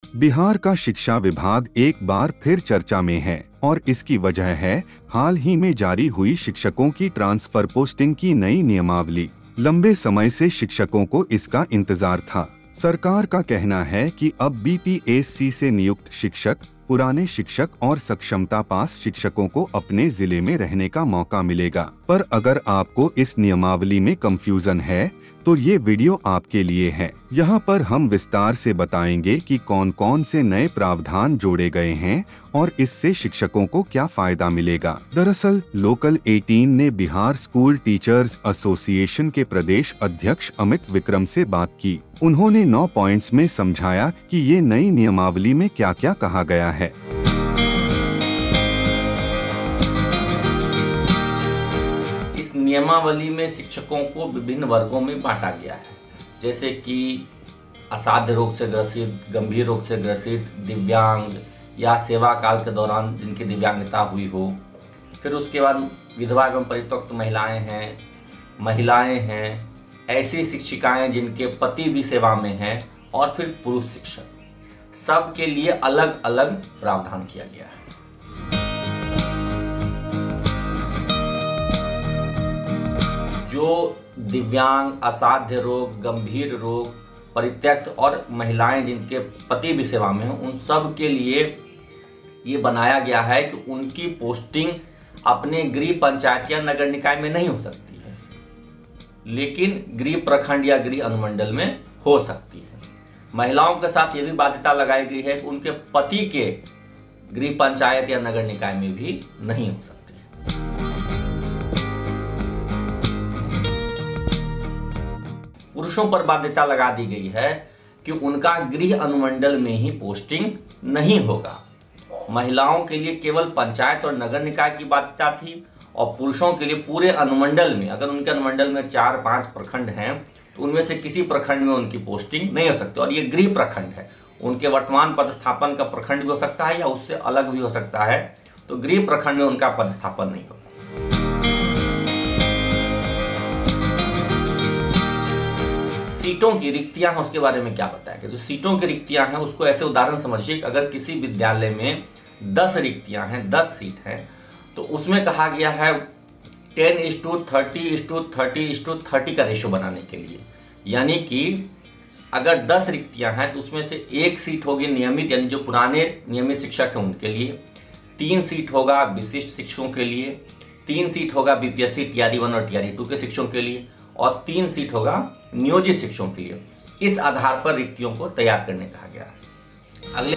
बिहार का शिक्षा विभाग एक बार फिर चर्चा में है और इसकी वजह है हाल ही में जारी हुई शिक्षकों की ट्रांसफर पोस्टिंग की नई नियमावली। लंबे समय से शिक्षकों को इसका इंतजार था। सरकार का कहना है कि अब बीपीएससी से नियुक्त शिक्षक, पुराने शिक्षक और सक्षमता पास शिक्षकों को अपने जिले में रहने का मौका मिलेगा। पर अगर आपको इस नियमावली में कंफ्यूजन है तो ये वीडियो आपके लिए है। यहाँ पर हम विस्तार से बताएंगे कि कौन कौन से नए प्रावधान जोड़े गए हैं और इससे शिक्षकों को क्या फायदा मिलेगा। दरअसल लोकल 18 ने बिहार स्कूल टीचर्स एसोसिएशन के प्रदेश अध्यक्ष अमित विक्रम से बात की। उन्होंने 9 पॉइंट्स में समझाया कि ये नई नियमावली में क्या क्या कहा गया है। इस नियमावली में शिक्षकों को विभिन्न वर्गों में बांटा गया है, जैसे कि असाध्य रोग से ग्रसित, गंभीर रोग से ग्रसित, दिव्यांग या सेवा काल के दौरान जिनकी दिव्यांगता हुई हो। फिर उसके बाद विधवा एवं परित्यक्त महिलाएं हैं, ऐसी शिक्षिकाएं जिनके पति भी सेवा में हैं, और फिर पुरुष शिक्षक। सब के लिए अलग अलग प्रावधान किया गया है। जो दिव्यांग, असाध्य रोग, गंभीर रोग, परित्यक्त और महिलाएं जिनके पति भी सेवा में हैं, उन सब के लिए ये बनाया गया है कि उनकी पोस्टिंग अपने गृह पंचायत या नगर निकाय में नहीं हो सकती है, लेकिन गृह प्रखंड या गृह अनुमंडल में हो सकती है। महिलाओं के साथ ये भी बाध्यता लगाई गई है कि उनके पति के गृह पंचायत या नगर निकाय में भी नहीं हो सकती है। पुरुषों पर बाध्यता लगा दी गई है कि उनका गृह अनुमंडल में ही पोस्टिंग नहीं होगा। महिलाओं के लिए केवल पंचायत और नगर निकाय की बाध्यता थी, और पुरुषों के लिए पूरे अनुमंडल में, अगर उनके अनुमंडल में 4-5 प्रखंड हैं तो उनमें से किसी प्रखंड में उनकी पोस्टिंग नहीं हो सकती। और ये गृह प्रखंड है, उनके वर्तमान पदस्थापन का प्रखंड भी हो सकता है या उससे अलग भी हो सकता है, तो गृह प्रखंड में उनका पदस्थापन नहीं होगा। सीटों की रिक्तियां हैं, उसके बारे में क्या बताया कि जो सीटों की रिक्तियां हैं उसको ऐसे उदाहरण समझिए कि अगर किसी विद्यालय में 10 रिक्तियां हैं, 10 सीट हैं, तो उसमें कहा गया है 10:30:30:30 का रेशो बनाने के लिए। यानी कि अगर 10 रिक्तियां हैं तो उसमें से 1 सीट होगी नियमित, यानी जो पुराने नियमित शिक्षक हैं उनके लिए, 3 सीट होगा विशिष्ट शिक्षकों के लिए, 3 सीट होगा बीपीएससी टीआरई 1 और टीआरई 2 के शिक्षकों के लिए, और 3 सीट होगा नियोजित शिक्षकों के लिए। इस आधार पर रिक्तियों को तैयार करने कहा गया है। अगले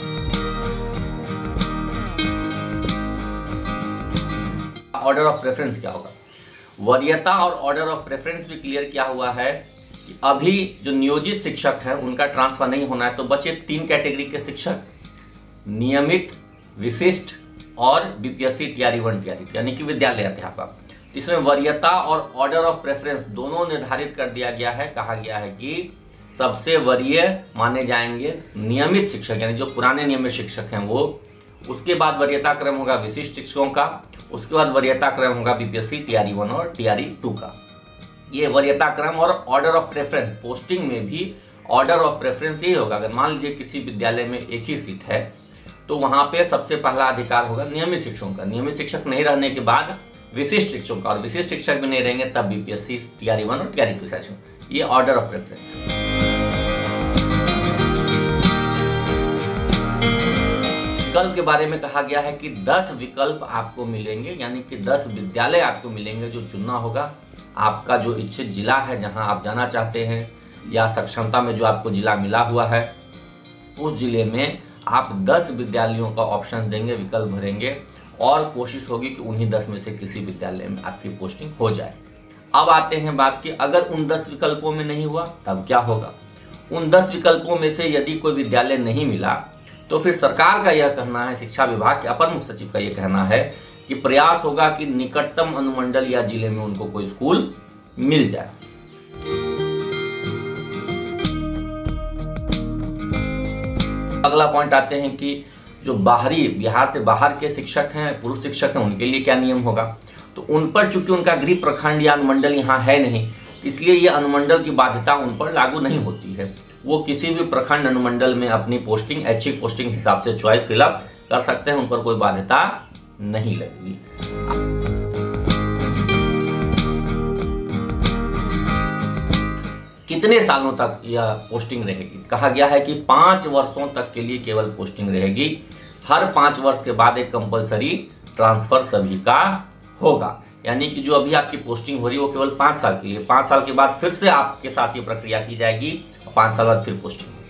ऑर्डर ऑफ प्रेफरेंस क्या होगा? वरीयता और ऑर्डर ऑफ प्रेफरेंस भी क्लियर किया हुआ है कि अभी जो नियोजित शिक्षक हैं उनका ट्रांसफर नहीं होना है, तो बचे 3 कैटेगरी के शिक्षक, नियमित, विशिष्ट और बीपीएससी टीआरई 1 टीआरई 2, यानी कि विद्यालय अध्यापक। इसमें वरीयता और ऑर्डर ऑफ प्रेफरेंस दोनों निर्धारित कर दिया गया है। कहा गया है कि सबसे वरीय माने जाएंगे नियमित शिक्षक, यानी जो पुराने नियमित शिक्षक हैं वो। उसके बाद वरीयता क्रम होगा विशिष्ट शिक्षकों का, उसके बाद वरीयता क्रम होगा बीपीएससी टीआरई 1 और टीआरई 2 का। ये वरीयता क्रम और ऑर्डर ऑफ प्रेफरेंस, पोस्टिंग में भी ऑर्डर ऑफ प्रेफरेंस यही होगा। अगर मान लीजिए किसी विद्यालय में एक ही सीट है तो वहां पे सबसे पहला अधिकार होगा नियमित शिक्षकों का, नियमित शिक्षक नहीं रहने के बाद विशिष्ट शिक्षकों का, और विशिष्ट शिक्षक भी नहीं रहेंगे तब बीपीएससी टीआरई 1 और टीआरई 2 सेशन। ये ऑर्डर ऑफ प्रेफरेंस। विकल्प के बारे में कहा गया है कि 10 विकल्प आपको मिलेंगे, यानी कि 10 विद्यालय आपको मिलेंगे जो चुनना होगा। आपका जो इच्छित जिला है जहां आप जाना चाहते हैं, या सक्षमता में जो आपको जिला मिला हुआ है, उस जिले में आप 10 विद्यालयों का ऑप्शन देंगे, विकल्प भरेंगे, और कोशिश होगी कि उन्हीं 10 में से किसी विद्यालय में आपकी पोस्टिंग हो जाए। अब आते हैं बात की, अगर उन 10 विकल्पों में नहीं हुआ तब क्या होगा? उन 10 विकल्पों में से यदि कोई विद्यालय नहीं मिला तो फिर सरकार का यह कहना है, शिक्षा विभाग के अपर मुख्य सचिव का यह कहना है कि प्रयास होगा कि निकटतम अनुमंडल या जिले में उनको कोई स्कूल मिल जाए। अगला पॉइंट आते हैं कि जो बाहरी, बिहार से बाहर के शिक्षक हैं, पुरुष शिक्षक हैं, उनके लिए क्या नियम होगा? तो उन पर चूंकि उनका गृह प्रखंड या अनुमंडल यहाँ है नहीं, इसलिए ये अनुमंडल की बाध्यता उन पर लागू नहीं होती है। वो किसी भी प्रखंड अनुमंडल में अपनी पोस्टिंग ऐच्छिक पोस्टिंग हिसाब से चॉइस फिलअप कर सकते हैं, उन पर कोई बाध्यता नहीं लगेगी। कितने सालों तक यह पोस्टिंग रहेगी? कहा गया है कि 5 वर्षों तक के लिए केवल पोस्टिंग रहेगी। हर 5 वर्ष के बाद एक कंपलसरी ट्रांसफर सभी का होगा, यानी कि जो अभी आपकी पोस्टिंग हो रही है वो केवल 5 साल के लिए, 5 साल के बाद फिर से आपके साथ ये प्रक्रिया की जाएगी और 5 साल बाद फिर पोस्टिंग होगी।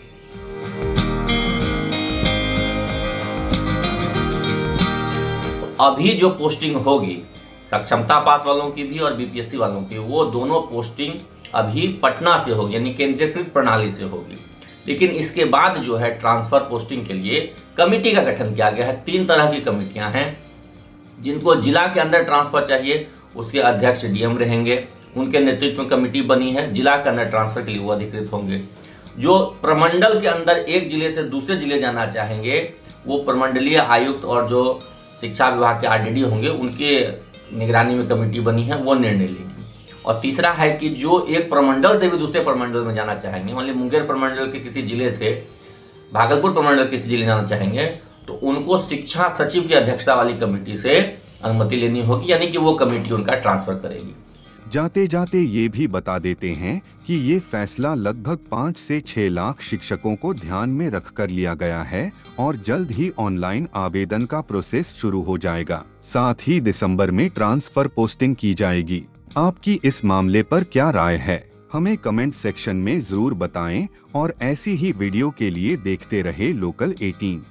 अभी जो पोस्टिंग होगी सक्षमता पास वालों की भी और बीपीएससी वालों की, वो दोनों पोस्टिंग अभी पटना से होगी, यानी केंद्रीकृत प्रणाली से होगी। लेकिन इसके बाद जो है ट्रांसफर पोस्टिंग के लिए कमेटी का गठन किया गया है। 3 तरह की कमेटियां हैं। जिनको जिला के अंदर ट्रांसफर चाहिए उसके अध्यक्ष डीएम रहेंगे, उनके नेतृत्व में कमेटी बनी है। जिला के अंदर ट्रांसफर के लिए वो अधिकृत होंगे। जो प्रमंडल के अंदर एक जिले से दूसरे जिले जाना चाहेंगे वो प्रमंडलीय आयुक्त और जो शिक्षा विभाग के आरडीडी होंगे उनके निगरानी में कमेटी बनी है, वो निर्णय लेगी। और तीसरा है कि जो एक प्रमंडल से भी दूसरे प्रमंडल में जाना चाहेंगे, मान लीजिए मुंगेर प्रमंडल के किसी जिले से भागलपुर प्रमंडल किसी जिले जाना चाहेंगे, तो उनको शिक्षा सचिव की अध्यक्षता वाली कमेटी से अनुमति लेनी होगी, यानी कि वो कमेटी उनका ट्रांसफर करेगी। जाते जाते ये भी बता देते हैं कि ये फैसला लगभग 5 से 6 लाख शिक्षकों को ध्यान में रखकर लिया गया है और जल्द ही ऑनलाइन आवेदन का प्रोसेस शुरू हो जाएगा। साथ ही दिसंबर में ट्रांसफर पोस्टिंग की जाएगी। आपकी इस मामले पर क्या राय है? हमें कमेंट सेक्शन में जरूर बताएं और ऐसी ही वीडियो के लिए देखते रहे लोकल 18।